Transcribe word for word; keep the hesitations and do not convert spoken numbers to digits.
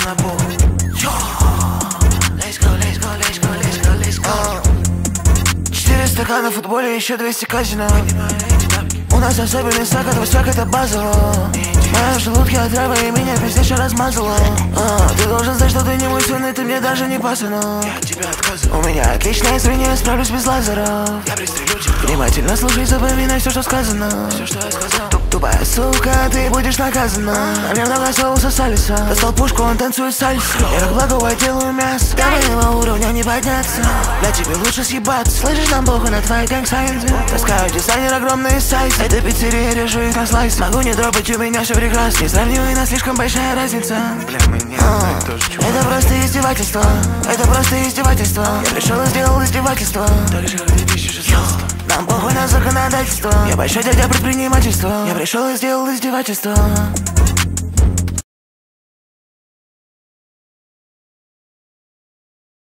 на пол. Let's go, let's go, let's go, let's go, let's go. Четыре стакана в футболе, еще двести казино. У нас особенный сак, этого сак это базово. Моя желудки отрава и меня везде еще размазало. а, Ты должен знать, что ты не мой сын, и ты мне даже не пасынок. Я тебе отказываю. У меня отличное зрение, я справлюсь без лазеров. Я пристрелю тебя. Внимательно слушай, запоминай все, что сказано. Все, что я сказал. Туп Тупая сука, ты будешь наказана. На мне много соуса салиса. Достал пушку, он танцует сальсу. Я как благовой делаю мясо. До моего уровня не подняться. Для тебя лучше съебаться. Слышишь, нам похуй на твои гангсайнзы. Таскаю дизайнер огромные сайзы. Это пиццерия, режу их на слайс. Могу не дропать, у меня все прекрасно. Несравнимая, но слишком большая разница. Бля, мы не а, это просто издевательство. Это просто издевательство. Я пришел и сделал издевательство. Так же, как две тысячи шестнадцатом. Нам похуй на законодательство. Я большой дядя предпринимательства. Я пришел и сделал издевательство.